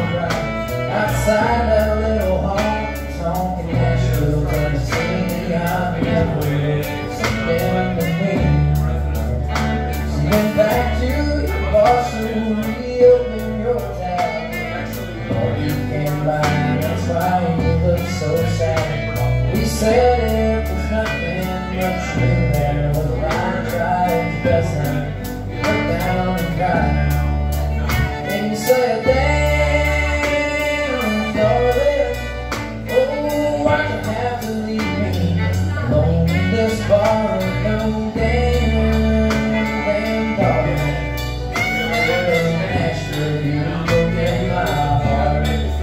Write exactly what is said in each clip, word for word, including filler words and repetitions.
outside that little home, song in Nashville, Tennessee, I'm never something to me. She went back to your bar, so reopen your tab. All you can buy, that's why you look so sad. We said it was nothing much new there, but I tried your best and you looked down and cried. And you said, damn, darling, oh, I can have to leave me alone in this bar. No, damn, damn, darling, in Nashville, you broke in my heart.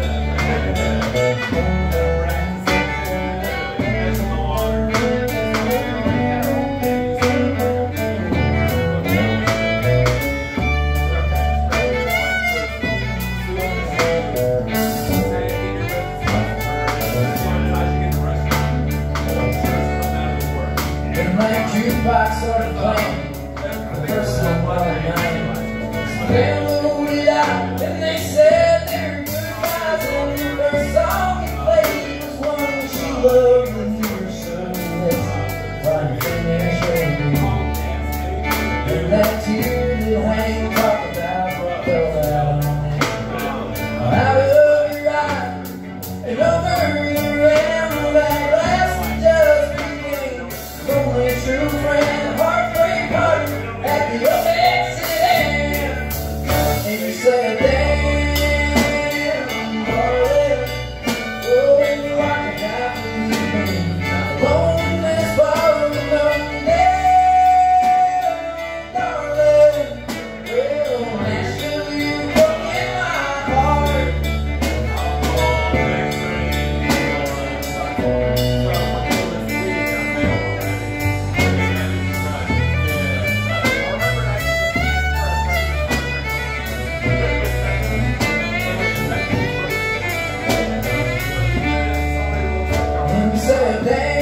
That jukebox started playing the first song of the night. They moved it out and they said their goodbyes, and the first song he played was one she loved to hear. So let's find a finish over. And that tear that hang talk about what fell out on it. Out of your eye and over your end, that last just became only true friend, heartbreak heart at the accident. And you said, damn, darling, oh, I can have to leave me alone in this bar alone. Damn, darling, well, Nashville, you broke in my heart. Said,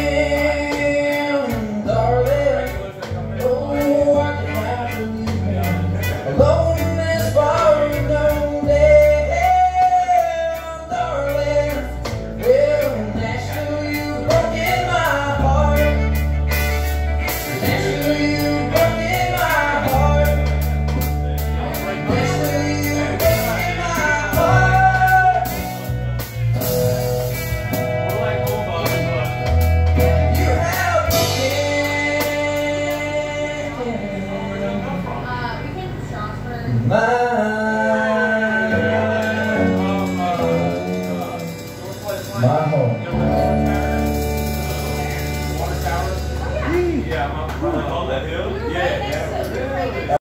damn, darling, oh, I can have to leave me alone in this bar alone. Damn, darling, well, Nashville, you broke in my heart. Nashville, you broke in my heart. Nashville, you broke in my heart. My, my home. Yeah, my brother on that hill. Yeah, yeah.